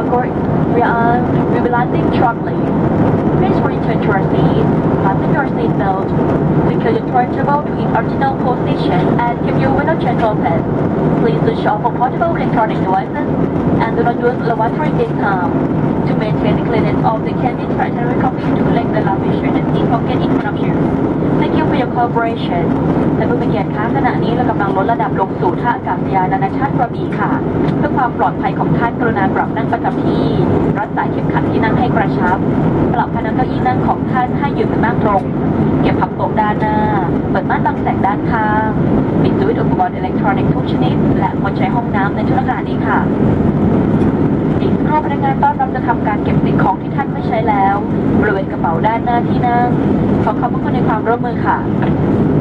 we are realizing shortly. Please return to your seat, fasten your seatbelt, secure your toy table to its original position, and keep your window change open. Please switch off all portable electronic devices and do not use lavatory daytime. To maintain the cleanliness of the cabin, try to recommend to collect the luggage and the seat pocket in front of you. Thank you for your cooperation. ท่านผู้มีเกียรติคะขณะนี้เรากำลังลดระดับลงสู่ท่าอากาศยานนานาชาติกระบี่ค่ะเพื่อความปลอดภัยของท่านกรุณาปรับนั่งประจำที่รัดสายเข็มขัดที่นั่งให้กระชับปรับพนักเก้าอี้นั่งของท่านให้ยืนนั่งตรงเก็บพับโต๊ะด้านหน้าเปิดม่านบังแสงด้านข้างปิดสวิตช์อุปกรณ์อิเล็กทรอนิกส์ทุกชนิดและงดใช้ห้องน้ำในช่วงขณะนี้ค่ะอีกสักครู่พนักงานต้อนรับจะทำการเก็บสิ่งของที่ท่านไม่ใช้แล้วบริเวณกระเป๋าด้านหน้าที่นั่งขอขอบพระคุณในความร่วมมือค่ะ